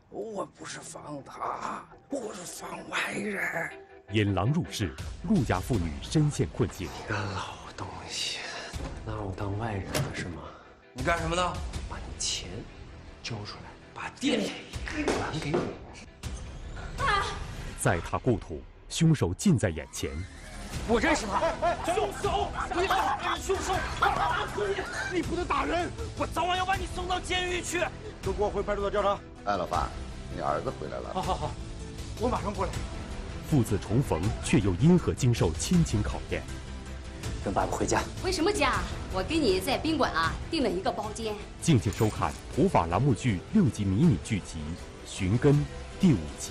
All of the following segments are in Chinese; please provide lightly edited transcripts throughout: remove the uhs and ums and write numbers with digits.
我不是防他，我是防外人。 引狼入室，陆家妇女深陷困境。 你个老东西，拿我当外人了是吗？ 你干什么呢？ 把你钱交出来，把店还给我。 爸， 在他故土，凶手近在眼前。 我认识他， 凶手！不要！凶手！打死你！你不能打人！我早晚要把你送到监狱去。 都给我回派出所调查。 哎，老爸，你儿子回来了。 好，我马上过来。 父子重逢，却又因何经受亲情考验？ 跟爸爸回家。 回什么家？我给你在宾馆订了一个包间。 敬请收看普法栏目剧6集迷你剧集《寻根》第5集。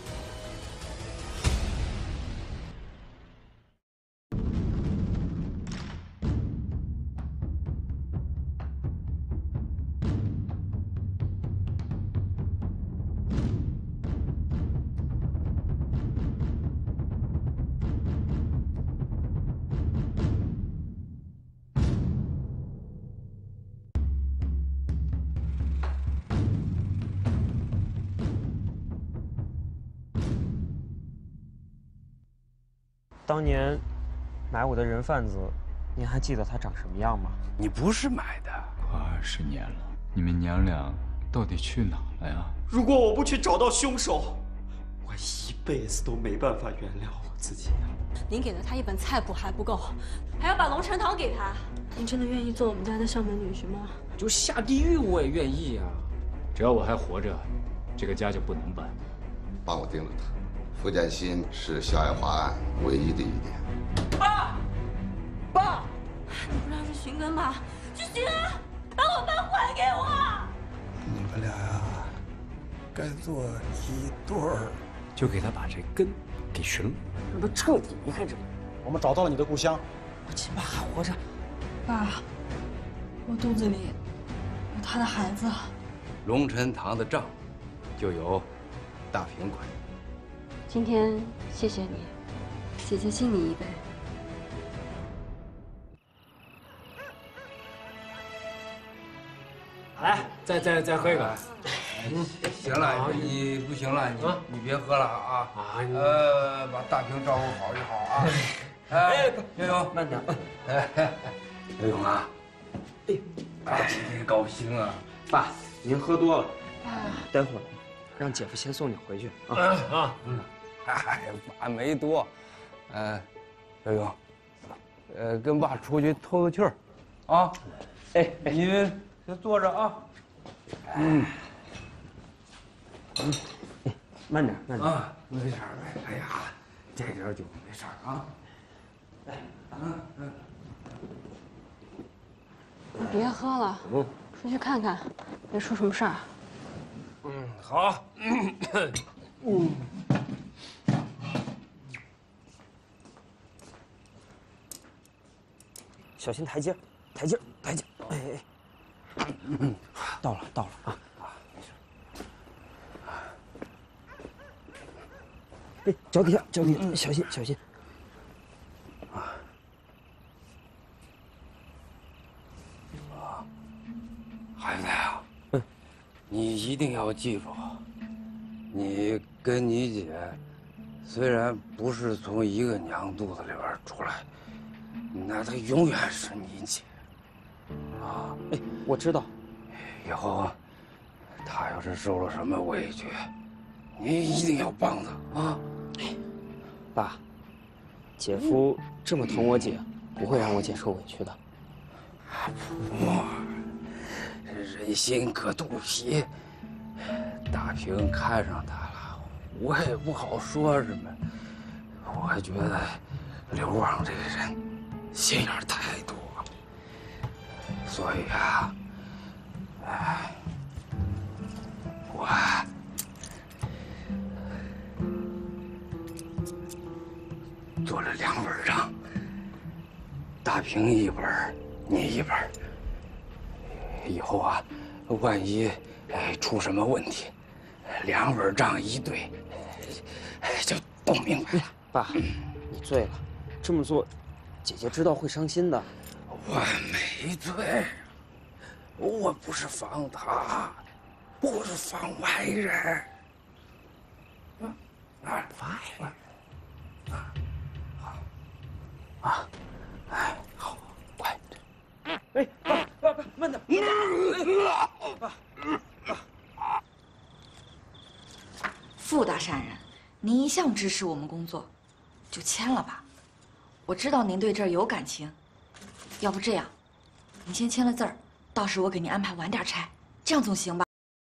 当年买我的人贩子，您还记得他长什么样吗？ 你不是买的， 快20年了，你们娘俩到底去哪了呀？ 如果我不去找到凶手，我一辈子都没办法原谅我自己。 您给了他一本菜谱还不够，还要把龙神堂给他。您真的愿意做我们家的上门女婿吗？ 就下地狱我也愿意呀！ 只要我还活着，这个家就不能搬。 帮我盯着他。傅建新是肖爱华案唯一的疑点。 爸，你不知道是寻根吗？去寻啊！把我爸还给我！ 你们俩呀，该做一对儿。 就给他把这根给寻了，让他彻底离开这里。 我们找到了你的故乡， 我亲爸还活着。 爸，我肚子里有他的孩子。 龙神堂的账就由大平管。 今天谢谢你，姐姐敬你一杯。 来，再喝一个。 行了，你不行了，你别喝了啊！把大平照顾好就好啊！哎，游泳， 慢点。 游泳啊！哎，今天高兴啊！ 爸，您喝多了。待会儿让姐夫先送你回去啊。 哎，爸没多，游泳，跟爸出去透透气儿，啊！哎，你们先坐着啊。 慢点啊，没事儿，哎呀，这点酒没事儿啊。 你别喝了，出去看看，别出什么事儿。 好。 小心台阶。哎，到了啊！没事。哎，脚底下，小心。 孩子呀，你一定要记住，你跟你姐虽然不是从一个娘肚子里边出来，那她永远是你姐。啊， 哎，我知道。 以后她要是受了什么委屈，你一定要帮她啊！ 爸，姐夫这么疼我姐，不会让我姐受委屈的。 不，人心隔肚皮。大平看上他了，我也不好说什么。我觉得刘旺这个人心眼太多，所以啊，我做了2本账，大平一本，你一本。以后啊，万一出什么问题，2本账一对，就都明白了。 爸，你醉了，这么做，姐姐知道会伤心的。 我没醉，我不是防他， 不是放外人。 外人。哎，好，快点。 哎，爸，慢点。 傅大善人，您一向支持我们工作，就签了吧。我知道您对这儿有感情，要不这样，您先签了字儿，到时我给您安排晚点拆，这样总行吧？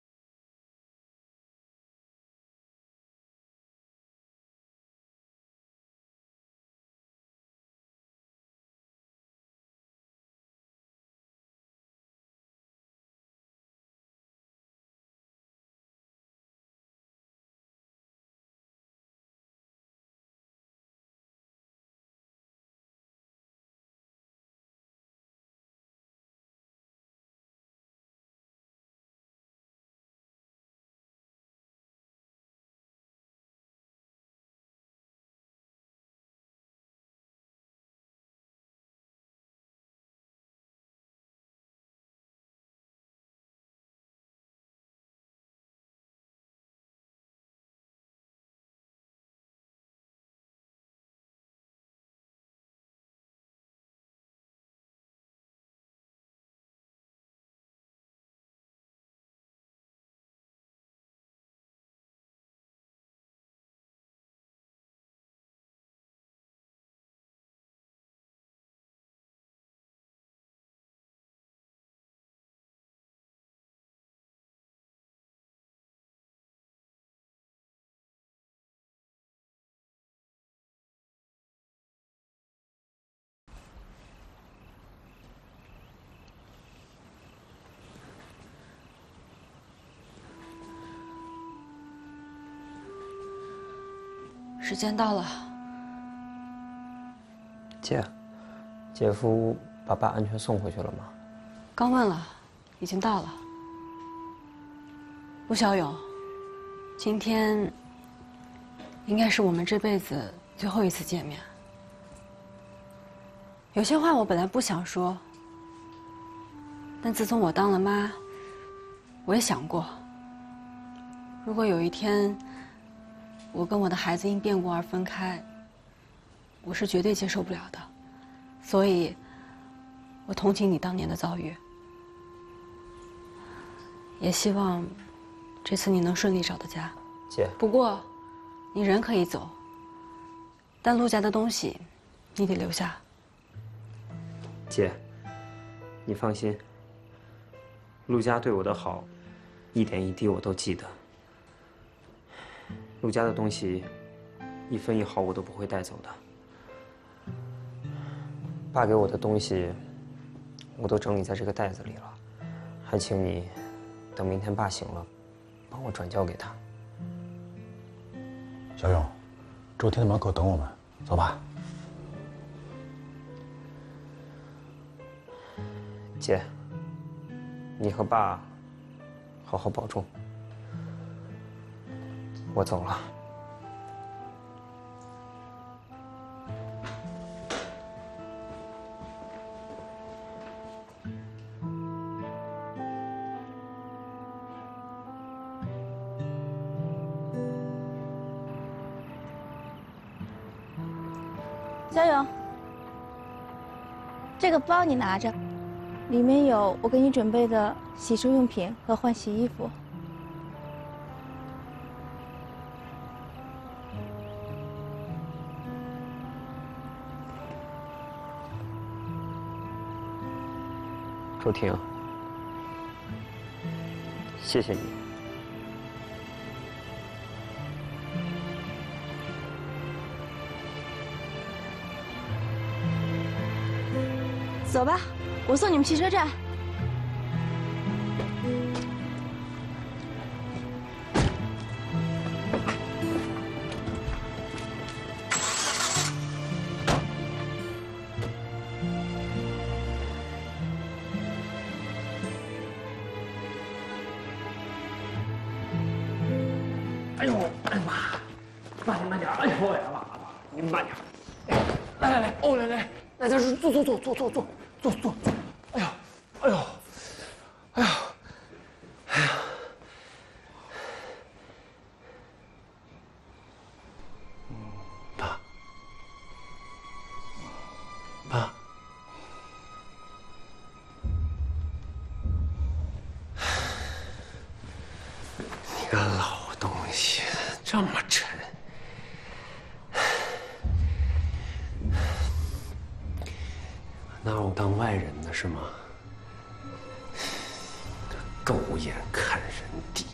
时间到了， 姐夫把爸安全送回去了吗？ 刚问了，已经到了。陆小勇，今天应该是我们这辈子最后一次见面。有些话我本来不想说，但自从我当了妈，我也想过，如果有一天我跟我的孩子因变故而分开，我是绝对接受不了的。所以，我同情你当年的遭遇，也希望这次你能顺利找到家。 姐， 不过，你人可以走，但陆家的东西，你得留下。 姐，你放心，陆家对我的好，一点一滴我都记得。陆家的东西，一分一毫我都不会带走的。爸给我的东西，我都整理在这个袋子里了，还请你等明天爸醒了，帮我转交给他。 小勇，周天在门口等我们，走吧。 姐，你和爸好好保重。我走了。 小勇，这个包你拿着，里面有我给你准备的洗漱用品和换洗衣服。 周婷，谢谢你。 走吧，我送你们去车站。 哎呦，哎呀妈，慢点，哎呦我呀妈，您慢点。来，哦来，那就是坐，哎呦， 个老东西，这么沉。拿我当外人呢是吗？狗眼看人低。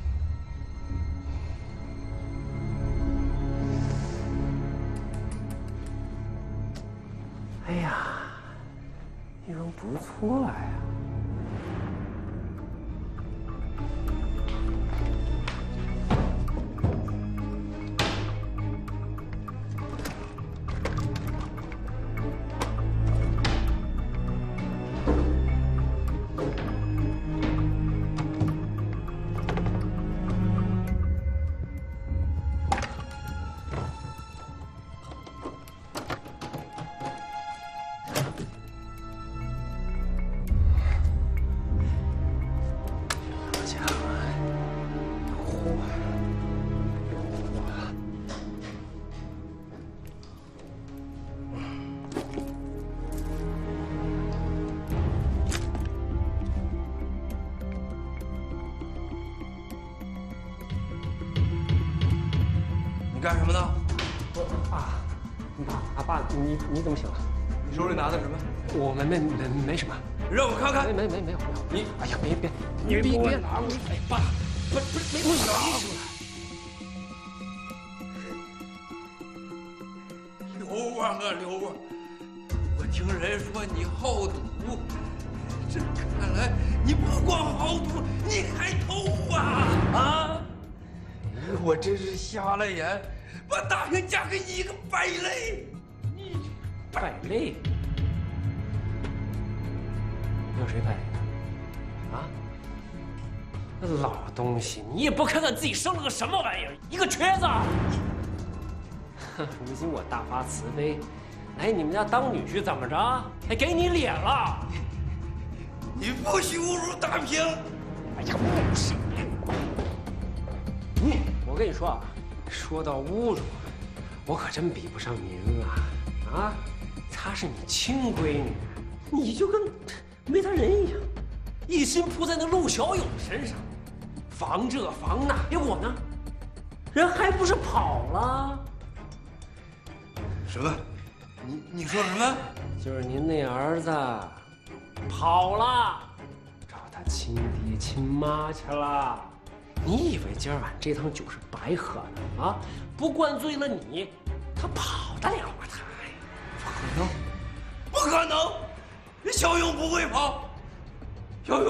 哎呀，你人不错呀。 你干什么呢？ 爸，你怎么醒了？ 你手里拿的什么？ 我没什么。 让我看看。 没有。你哎呀，别， 你别拿过来！ 哎，爸，不拿出来。 刘旺啊，刘旺，我听人说你好赌，这看来你不光好赌，你还偷啊！我真是瞎了眼，把大平嫁给你一个败类！你败类？有谁败类啊？那老东西，你也不看看自己生了个什么玩意儿，一个瘸子！如今我大发慈悲，来你们家当女婿，怎么着？还给你脸了？ 你不许侮辱大平！ 哎呀，我跟你说啊，说到侮辱，我可真比不上您啊！啊，她是你亲闺女，你就跟没她人一样，一心扑在那陆小友身上，防这防那。哎，我呢，人还不是跑了？ 什么？你说什么？ 就是您那儿子跑了，找他亲爹亲妈去了。你以为今儿晚这趟酒是白喝的啊？不灌醉了你，他跑得了吗？他呀， 不可能，不可能！小勇不会跑。小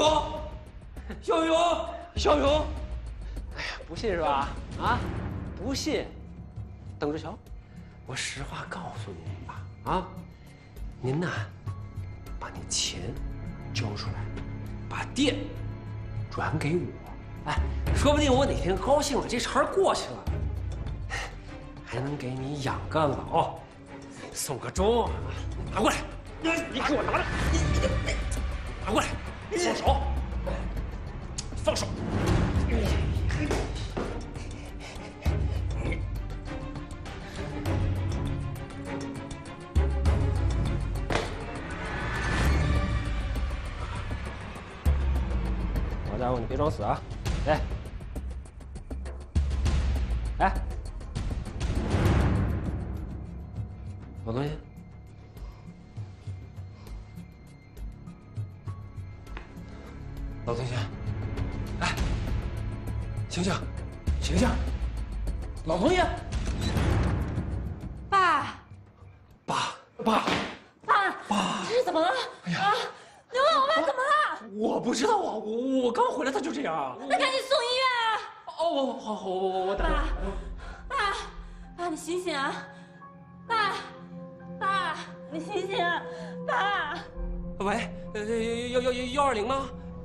勇！ 哎呀，不信是吧？啊，不信，等着瞧。我实话告诉您吧，啊，您呐，把那钱交出来，把店转给我，哎，说不定我哪天高兴了，这茬过去了，还能给你养个老，送个终。拿过来，你给我拿来，你拿过来，放手，放手。好家伙，你别装死啊！哎，老东西，老同学，哎，醒醒，老同学， 爸，这是怎么了？哎呀，你问我妈怎么了？ 我不知道啊，我刚回来，他就这样啊。 那赶紧送医院啊！ 哦，好，我打。 爸，你醒醒啊！爸，你醒醒啊！爸。 喂，120吗？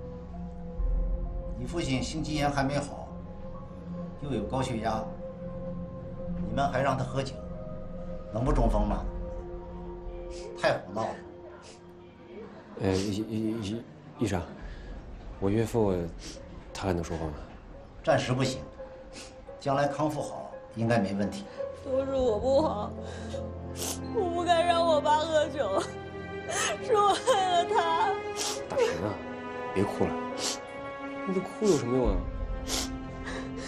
你父亲心肌炎还没好，又有高血压，你们还让他喝酒，能不中风吗？太胡闹了。 医生，我岳父他还能说话吗？ 暂时不行，将来康复好应该没问题。 都是我不好，我不该让我爸喝酒，是我害了他。 大平啊，别哭了，你哭有什么用啊？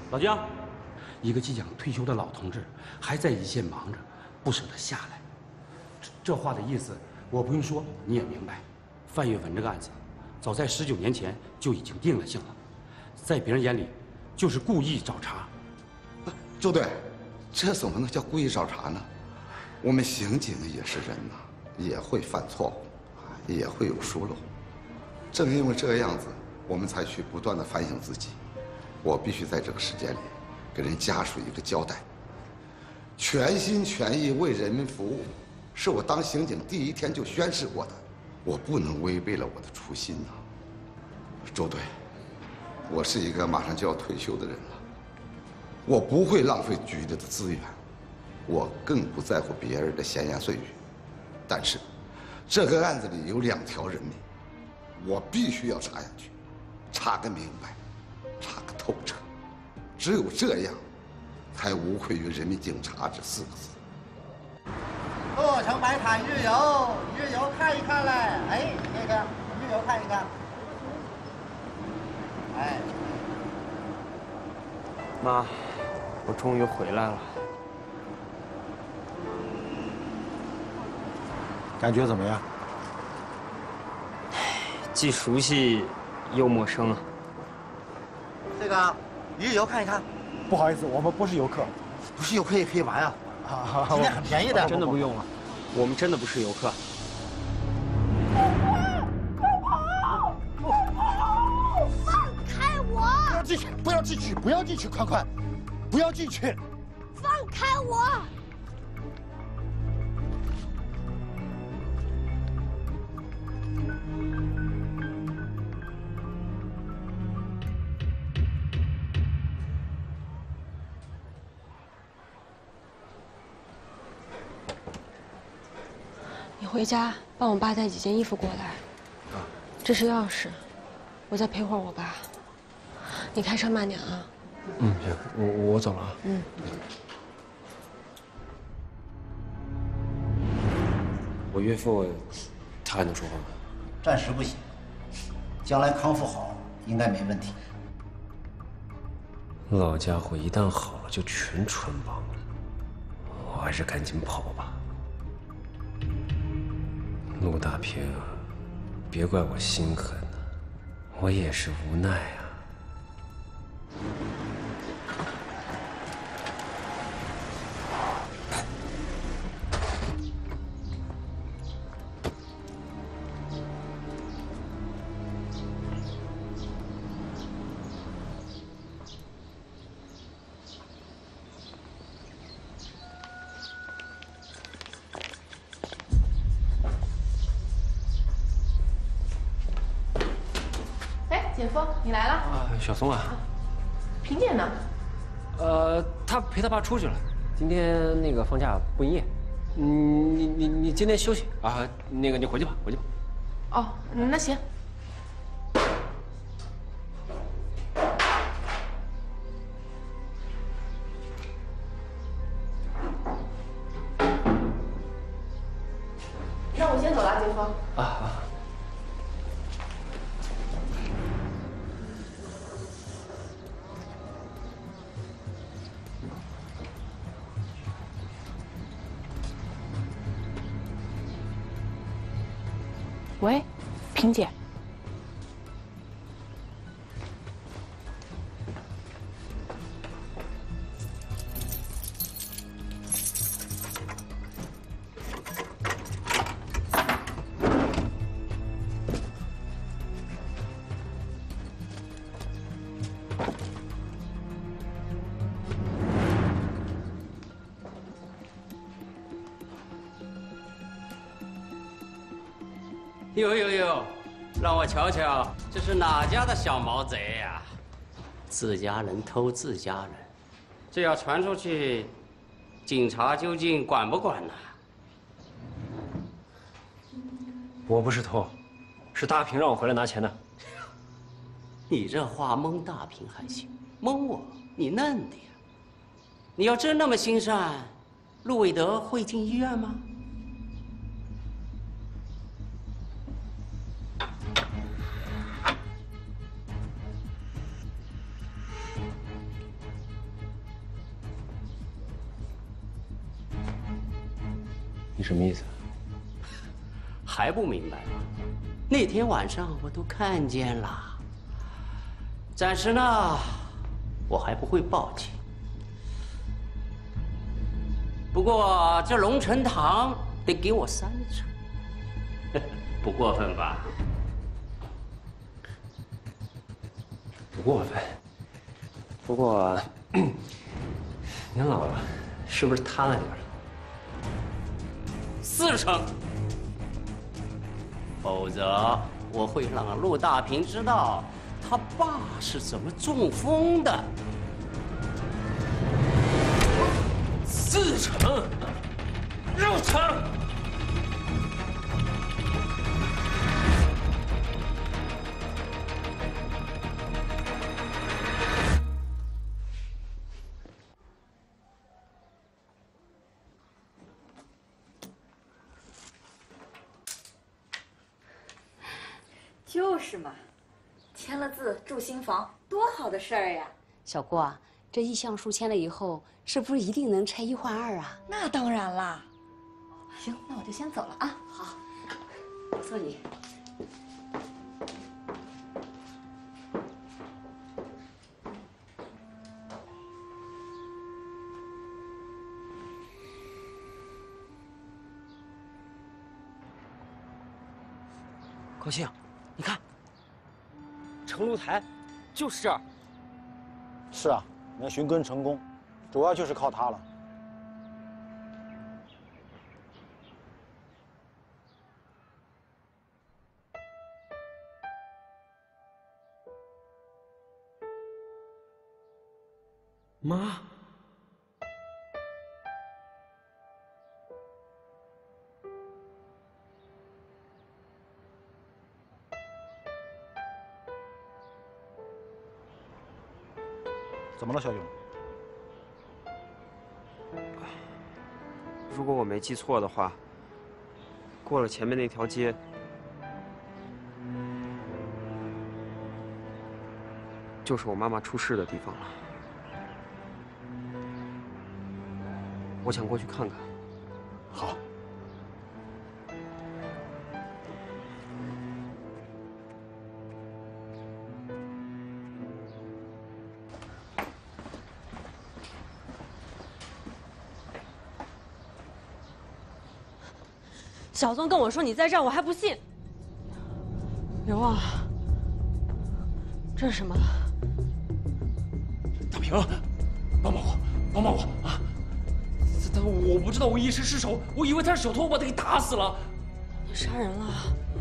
老姜，一个即将退休的老同志，还在一线忙着，不舍得下来。这话的意思，我不用说你也明白。范月文这个案子，早在19年前就已经定了性了，在别人眼里，就是故意找茬。 周队，这怎么能叫故意找茬呢？我们刑警也是人呐，也会犯错误，也会有疏漏。正因为这个样子，我们才去不断的反省自己。我必须在这个时间里，给人家属一个交代。全心全意为人民服务，是我当刑警第1天就宣誓过的。我不能违背了我的初心呐。周队，我是一个马上就要退休的人了。我不会浪费局里的资源，我更不在乎别人的闲言碎语。但是，这个案子里有2条人命，我必须要查下去，查个明白，查个透彻。只有这样，才无愧于人民警察这4个字。 洛城白塔日游，日游看一看嘞！哎，那个日游看一看。哎， 妈，我终于回来了。 感觉怎么样？ 既熟悉又陌生啊。 这个日游看一看。 不好意思，我们不是游客。 不是游客也可以玩啊。今天很便宜的。 真的不用了，我们真的不是游客。 放开我！ 不要进去！不要进去！不要进去！宽宽，不要进去！ 放开我！ 你回家帮我爸带几件衣服过来。这是钥匙，我再陪会儿我爸。你开车慢点啊。 嗯，行，我走了啊。 嗯。 我岳父，他还能说话吗？ 暂时不行，将来康复好应该没问题。 老家伙一旦好了就全穿帮了，我还是赶紧跑吧。陆大平，别怪我心狠呐，我也是无奈啊。 姐夫，你来了。 啊，小松啊。 萍姐呢？ 他陪他爸出去了。今天那个放假不营业。你今天休息啊？那个你回去吧，回去吧。 哦，那行。那我先走了，姐夫。 啊。 喂，萍姐。 呦呦呦，让我瞧瞧，这是哪家的小毛贼呀？自家人偷自家人，这要传出去，警察究竟管不管呢？ 我不是偷，是大平让我回来拿钱的。 你这话蒙大平还行，蒙我你嫩的呀！你要真那么心善，陆伟德会进医院吗？ 你什么意思？还不明白吗？那天晚上我都看见了。暂时呢，我还不会报警。不过这龙城堂得给我3成，不过分吧？不过分。不过，您老了，是不是贪了点了？4成。否则我会让陆大平知道他爸是怎么中风的。 4成，6成。 就是嘛，签了字住新房，多好的事儿呀！ 小郭啊，这意向书签了以后，是不是一定能拆1换2啊？ 那当然啦。行，那我就先走了啊。 好，我送你。 高兴，你看，城楼台就是这儿。 是啊，你要寻根成功，主要就是靠它了。 妈。 怎么了，小勇？ 如果我没记错的话，过了前面那条街，就是我妈妈出事的地方了。我想过去看看。 好。 小宗跟我说你在这儿，我还不信。刘旺，这是什么？ 大平，帮帮我，帮帮我啊！我不知道我一时失手，我以为他是小偷，把他给打死了。 你杀人了？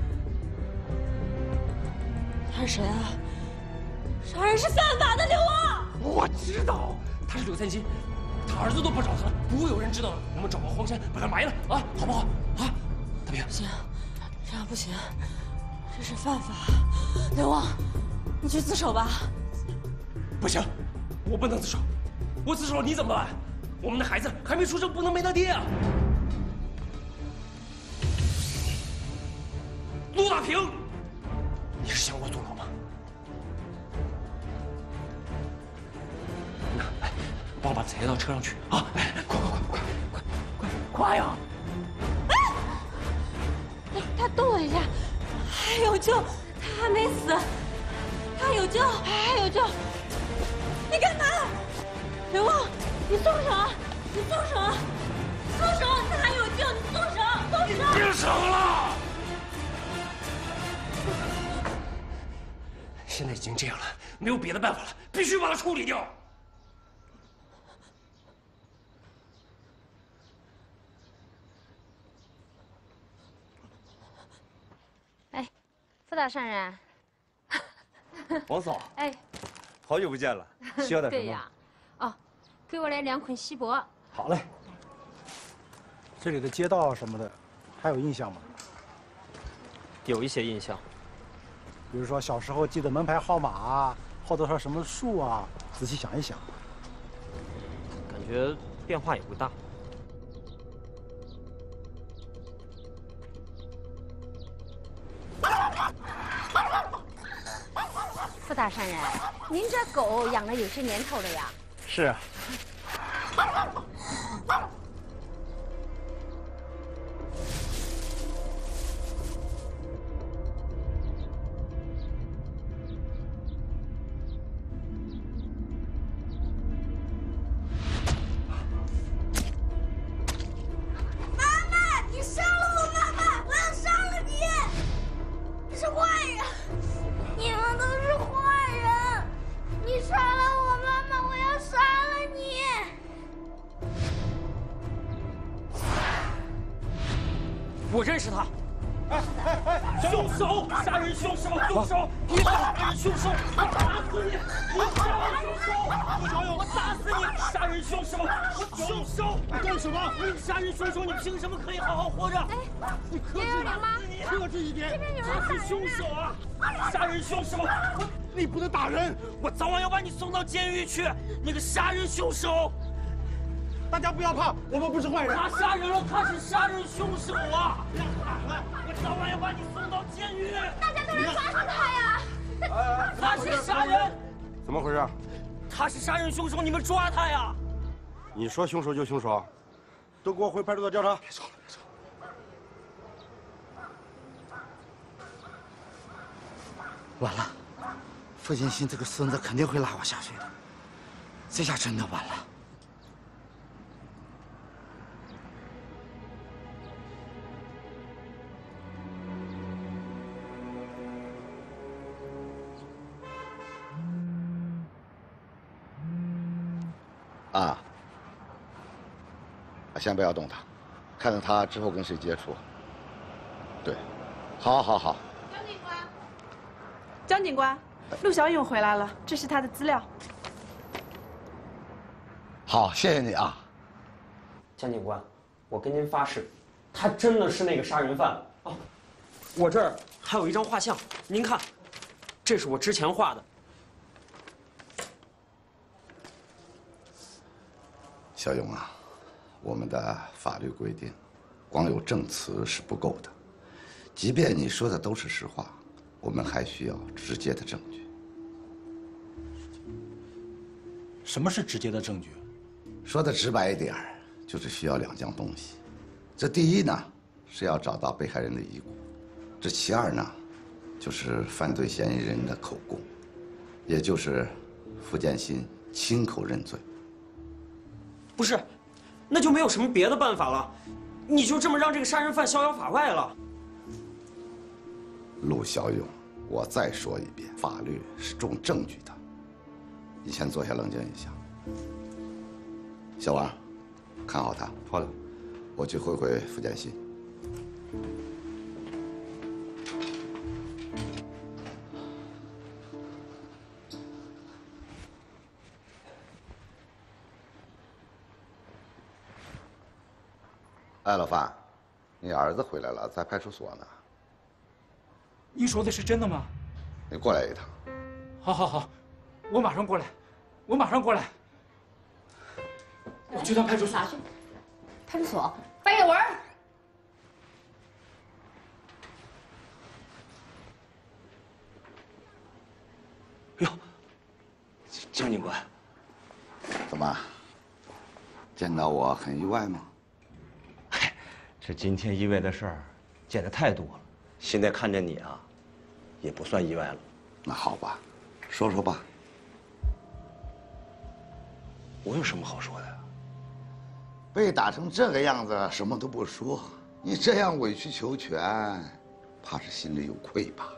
他是谁啊？杀人是犯法的，刘旺。 我知道，他是刘三金，他儿子都不找他了，不会有人知道了。我们找个荒山把他埋了啊，好不好？啊！大平， 不行，这样不行，这是犯法。刘旺，你去自首吧。 不行，我不能自首，我自首了你怎么办？我们的孩子还没出生，不能没他爹啊！陆大平，你是想我坐牢吗？那来，帮我把他抬到车上去啊！哎，快呀！ 他动了一下，还有救，他还没死，还有救，还有救！你干嘛？刘旺，你松手啊！你松手啊！松手！他还有救，你松手！松手！ 别手了！现在已经这样了，没有别的办法了，必须把他处理掉。 傅大善人， 王嫂， 哎， 好久不见了，需要点什么？ 对呀，哦，给我来2捆锡箔。 好嘞。这里的街道什么的，还有印象吗？ 有一些印象， 比如说小时候记得门牌号码啊，后头说什么树啊，仔细想一想。 感觉变化也不大。 傅大善人，您这狗养了有些年头了呀？ 是啊。 我认识他。凶手！杀人凶手！凶手！你杀人凶手！我打死你！你杀人凶手！陆小勇，我打死你！杀人凶手！凶手！你干什么？杀人凶手！你凭什么可以好好活着？你克制点，克制一点！他是凶手啊！杀人凶手！你不能打人！我早晚要把你送到监狱去！那个杀人凶手！大家不要怕，我们不是坏人。他杀人了，他是杀人凶手啊！不要喊了，我早晚要把你送到监狱。大家都来抓住他呀！他是杀人， 怎么回事？ 他是杀人凶手，你们抓他呀！ 你说凶手就凶手，都给我回派出所调查。 别吵了，别吵了。完了，付建新这个孙子肯定会拉我下水的，这下真的完了。先不要动他，看看他之后跟谁接触。对，好，好，好。 江警官，陆小勇回来了，这是他的资料。 好，谢谢你啊。 江警官，我跟您发誓，他真的是那个杀人犯哦。我这儿还有一张画像，您看，这是我之前画的。 小勇啊。我们的法律规定，光有证词是不够的。即便你说的都是实话，我们还需要直接的证据。 什么是直接的证据？ 说的直白一点，就是需要2样东西。这第一呢，是要找到被害人的遗骨；这其二呢，就是犯罪嫌疑人的口供，也就是付建新亲口认罪。 不是。那就没有什么别的办法了，你就这么让这个杀人犯逍遥法外了？ 陆小勇，我再说一遍，法律是重证据的。你先坐下冷静一下。小王，看好他。好的，我去会会付建新。哎，老范，你儿子回来了，在派出所呢。 你说的是真的吗？ 你过来一趟。 好，好，好，我马上过来，我马上过来。我去趟派出所。 派出所，白叶文。 哟，江警官， 怎么？见到我很意外吗？ 这今天意外的事儿见得太多了，现在看见你啊，也不算意外了。 那好吧，说说吧。 我有什么好说的？ 被打成这个样子，什么都不说，你这样委曲求全，怕是心里有愧吧？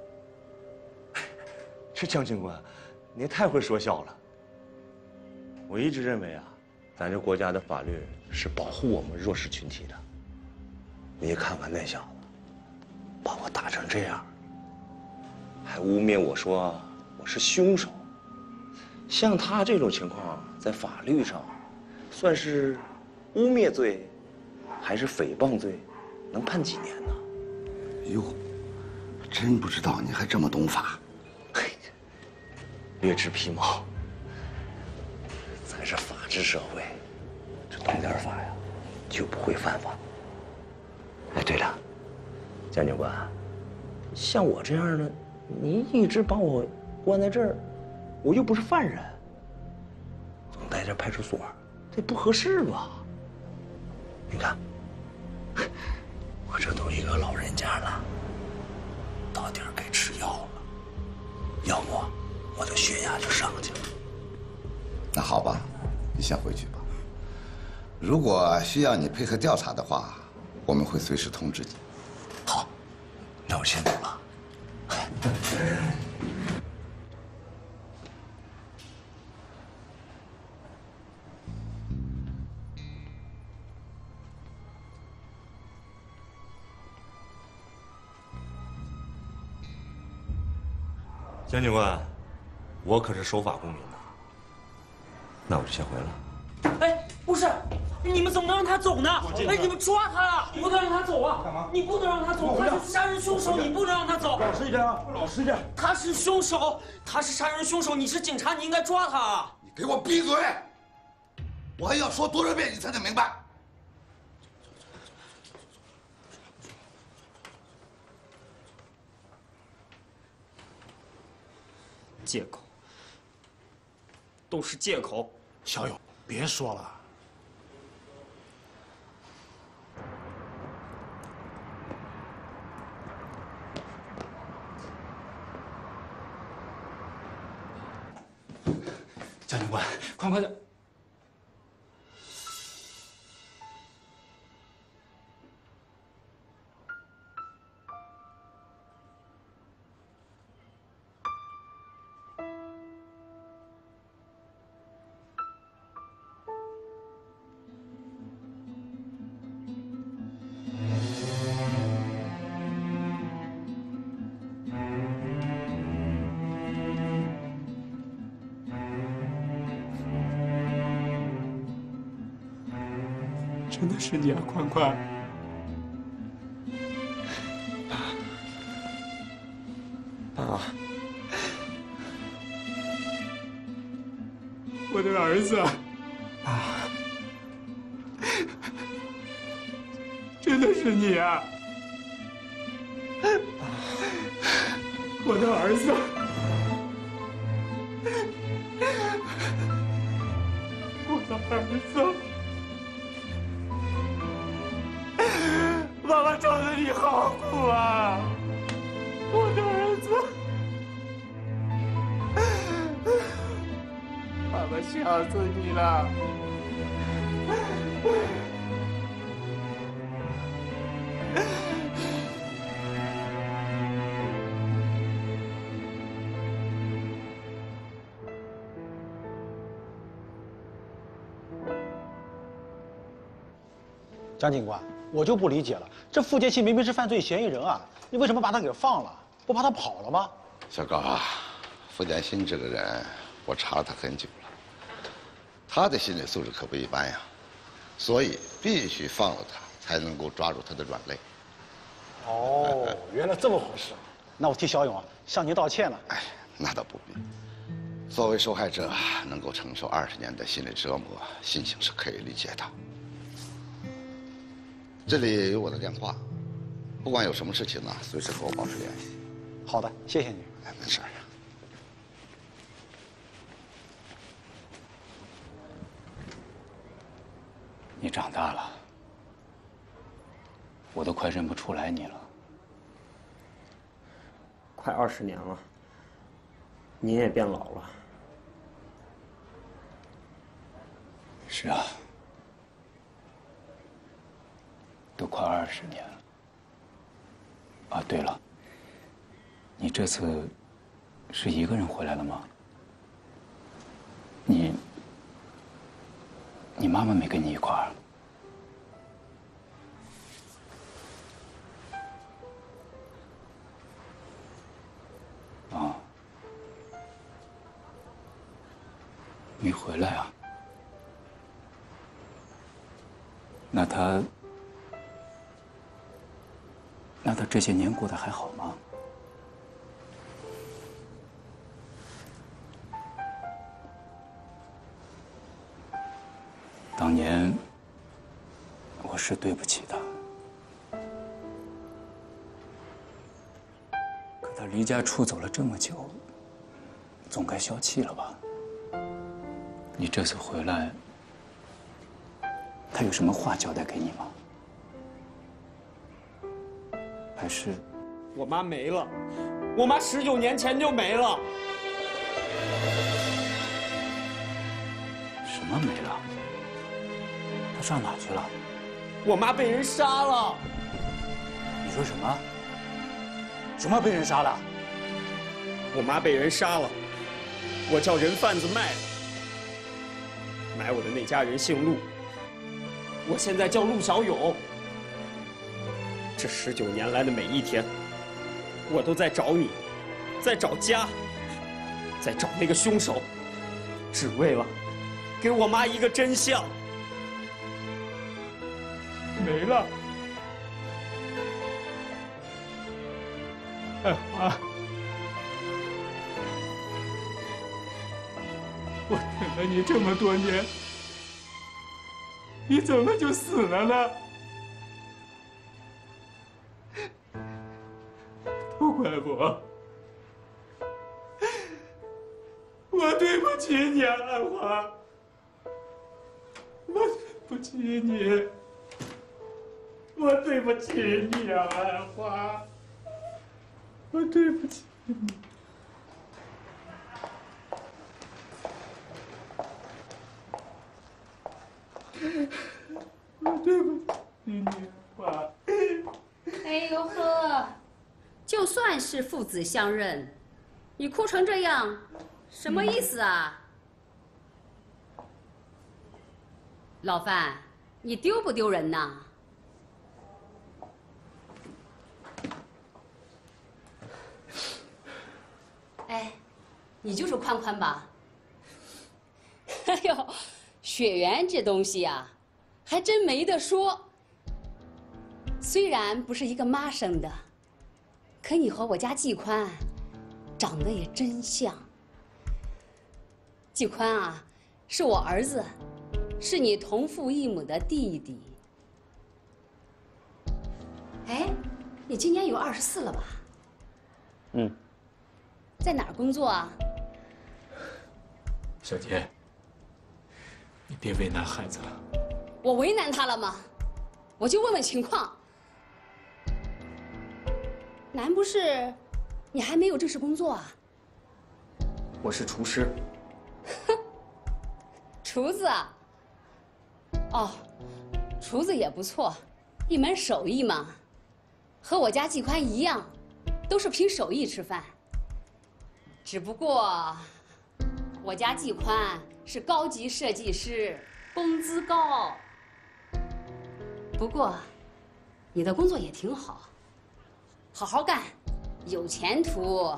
这江警官，你太会说笑了。我一直认为啊，咱这国家的法律是保护我们弱势群体的。你看看那小子，把我打成这样，还污蔑我说我是凶手。像他这种情况，在法律上算是污蔑罪，还是诽谤罪，能判几年呢？ 哟，真不知道你还这么懂法。 嘿，略知皮毛。咱是法治社会，这懂点法呀，就不会犯法。哎，对了，江警官，像我这样的，你一直把我关在这儿，我又不是犯人，总待在派出所，这不合适吧？你看，我这都一个老人家了，到点儿该吃药了，要不我的血压就上去了。 那好吧，你先回去吧。如果需要你配合调查的话，我们会随时通知你。 好，那我先走了。 江警官，我可是守法公民呐。那我就先回了。 哎，不是，你们怎么能让他走呢？哎，你们抓他！不能让他走啊！干嘛？你不能让他走，他是杀人凶手，你不能让他走。 老实一点啊，老实一点。 他是凶手，他是杀人凶手，你是警察，你应该抓他。 你给我闭嘴！我还要说多少遍你才能明白？ 借口，都是借口。 小勇，别说了。 江警官，快点！真的是你啊，宽宽！ 爸， 我的儿子，真的是你啊！我的儿子，我的儿子。妈妈找的你好苦啊，我的儿子，爸爸想死你了。 张警官，我就不理解了，这付建庆明明是犯罪嫌疑人啊，你为什么把他给放了？不怕他跑了吗？ 小高啊，付建新这个人，我查了他很久了，他的心理素质可不一般呀，所以必须放了他，才能够抓住他的软肋。 哦，原来这么回事。那我替小勇啊向您道歉了。 哎，那倒不必。作为受害者，能够承受20年的心理折磨，心情是可以理解的。这里有我的电话，不管有什么事情呢，随时和我保持联系。 好的，谢谢你。 哎，没事儿。 你长大了，我都快认不出来你了。 快20年了，您也变老了。 是啊，都快20年了。啊，对了，你这次是一个人回来了吗？你妈妈没跟你一块儿？啊，没回来啊？那他这些年过得还好吗？当年我是对不起他，可他离家出走了这么久，总该消气了吧？你这次回来，他有什么话交代给你吗？还是我妈没了，我妈19年前就没了。 什么没了？他上哪去了？ 我妈被人杀了。 你说什么？什么被人杀了？ 我妈被人杀了，我叫人贩子卖了。买我的那家人姓陆，我现在叫陆小勇。这19年来的每一天，我都在找你，在找家， 再找那个凶手，只为了给我妈一个真相。没了。爱华，我等了你这么多年，你怎么就死了呢？都怪我，我对不起你啊，爱华，我对不起你，我对不起你啊，爱华，我对不起你。我对不起你，爸。 哎呦呵，就算是父子相认，你哭成这样，什么意思啊？老范，你丢不丢人呐？哎，你就是宽宽吧？哎呦，血缘这东西啊，还真没得说。虽然不是一个妈生的，可你和我家季宽长得也真像。季宽啊，是我儿子，是你同父异母的弟弟。哎，你今年有24了吧？ 嗯。 在哪儿工作啊？ 小杰，你别为难孩子了。 我为难他了吗？我就问问情况。难不是你还没有正式工作啊？ 我是厨师。 厨子啊？哦，厨子也不错，一门手艺嘛。和我家季宽一样，都是凭手艺吃饭。只不过，我家季宽是高级设计师，工资高。不过，你的工作也挺好，好好干，有前途。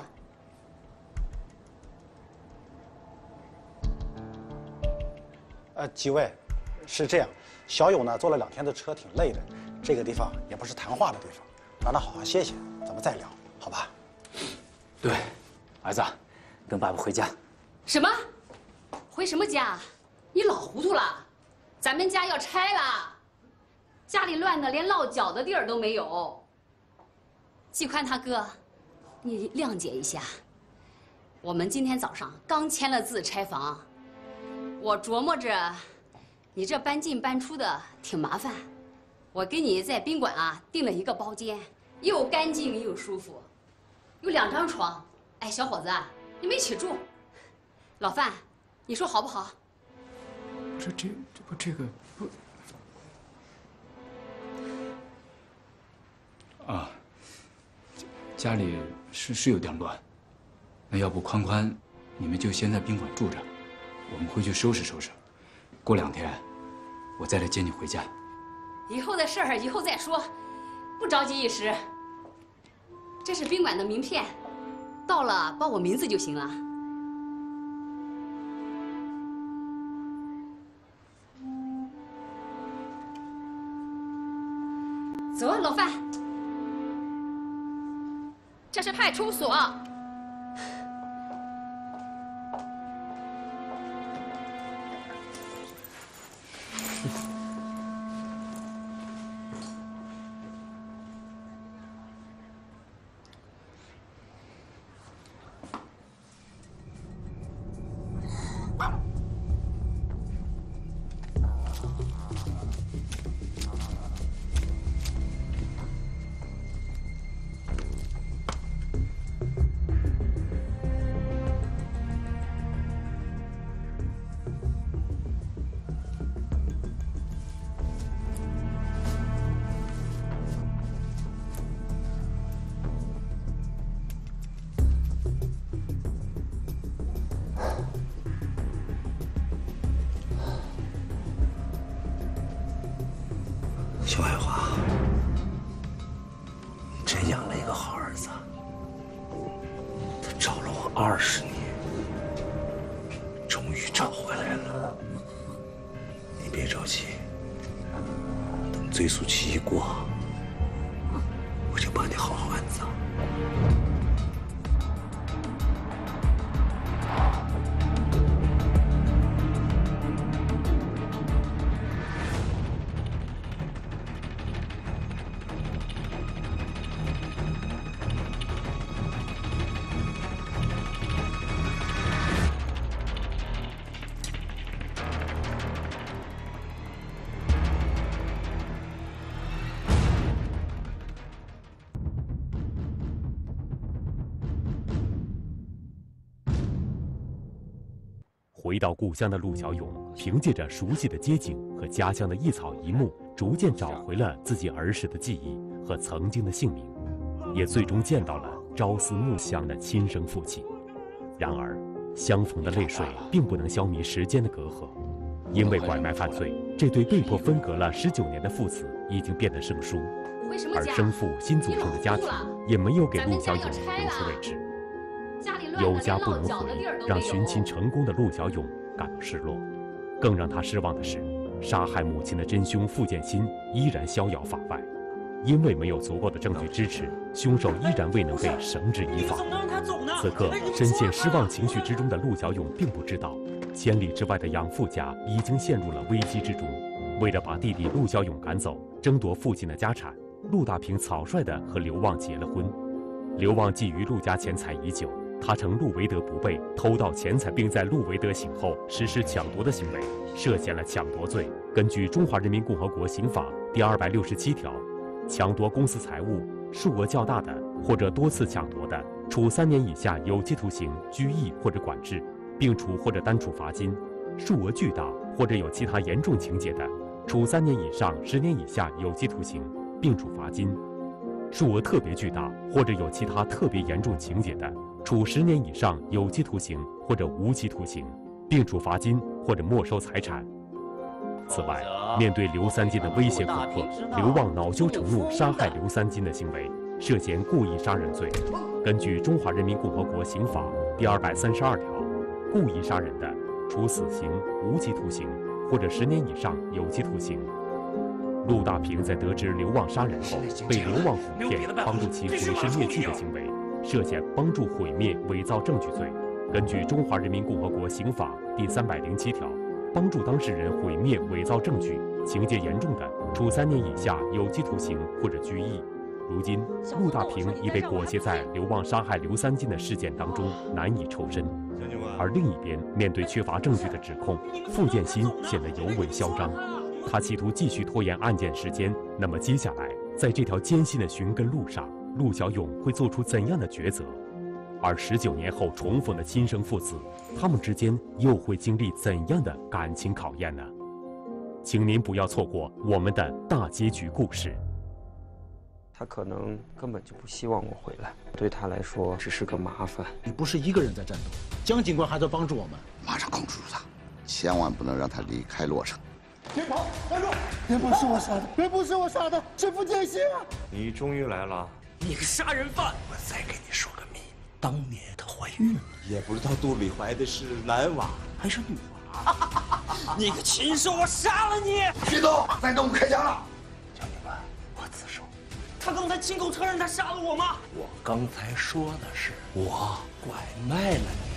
几位，是这样，小勇呢坐了2天的车，挺累的。这个地方也不是谈话的地方，让他好好歇歇，咱们再聊，好吧？ 对，儿子，跟爸爸回家。 什么？回什么家？你老糊涂了！咱们家要拆了，家里乱的连落脚的地儿都没有。季宽他哥，你谅解一下。我们今天早上刚签了字拆房，我琢磨着，你这搬进搬出的挺麻烦，我给你在宾馆啊订了一个包间，又干净又舒服，有2张床。哎，小伙子，你们一起住。老范，你说好不好？ 不是这个不啊，家里是有点乱。那要不宽宽，你们就先在宾馆住着，我们回去收拾收拾。过2天，我再来接你回家。 以后的事儿以后再说，不着急一时。这是宾馆的名片，到了报我名字就行了。走啊，老范。这是派出所。 小爱华，你真养了一个好儿子。他找了我20年， 找回来了。你别着急，等追诉期一过，我就把你好好安葬。 回到故乡的陆小勇，凭借着熟悉的街景和家乡的一草一木，逐渐找回了自己儿时的记忆和曾经的姓名，也最终见到了朝思暮想的亲生父亲。然而，相逢的泪水并不能消弭时间的隔阂，因为拐卖犯罪，这对被迫分隔了19年的父子已经变得生疏，而生父新组成的家庭也没有给陆小勇留出位置。有家不能回，让寻亲成功的陆小勇感到失落。更让他失望的是，杀害母亲的真凶傅建新依然逍遥法外。因为没有足够的证据支持，凶手依然未能被绳之以法。此刻，深陷失望情绪之中的陆小勇并不知道，千里之外的养父家已经陷入了危机之中。为了把弟弟陆小勇赶走，争夺父亲的家产，陆大平草率地和刘旺结了婚。刘旺觊觎陆家钱财已久。他乘陆维德不备，偷盗钱财，并在陆维德醒后实施抢夺的行为，涉嫌了抢夺罪。根据《中华人民共和国刑法》第267条，抢夺公私财物，数额较大的或者多次抢夺的，处3年以下有期徒刑、拘役或者管制，并处或者单处罚金；数额巨大或者有其他严重情节的，处3年以上10年以下有期徒刑，并处罚金；数额特别巨大或者有其他特别严重情节的，处10年以上有期徒刑或者无期徒刑，并处罚金或者没收财产。此外，面对刘三金的威胁恐吓，刘旺恼羞成怒，杀害刘三金的行为涉嫌故意杀人罪。根据《中华人民共和国刑法》第232条，故意杀人的，处死刑、无期徒刑或者10年以上有期徒刑。陆大平在得知刘旺杀人后，被刘旺哄骗，帮助其毁尸灭迹的行为，涉嫌帮助毁灭、伪造证据罪。根据《中华人民共和国刑法》第307条，帮助当事人毁灭、伪造证据，情节严重的，处3年以下有期徒刑或者拘役。如今，陆大平已被裹挟在刘旺杀害刘三金的事件当中，难以抽身。而另一边，面对缺乏证据的指控，傅建新显得尤为嚣张。他企图继续拖延案件时间。那么接下来，在这条艰辛的寻根路上，陆小勇会做出怎样的抉择？而19年后重逢的亲生父子，他们之间又会经历怎样的感情考验呢？请您不要错过我们的大结局故事。 他可能根本就不希望我回来，对他来说只是个麻烦。 你不是一个人在战斗，江警官还在帮助我们。 马上控制住他，千万不能让他离开洛城。 别跑，站住！别不是我杀的，别不是我杀的，是傅建新啊！ 你终于来了， 你个杀人犯！ 我再给你说个谜，当年她怀孕了，也不知道肚里怀的是男娃还是女娃。 你个禽兽，我杀了你！ 别动，再动开枪了！ 江警官，我自首。 他刚才亲口承认他杀了我吗？ 我刚才说的是我拐卖了你。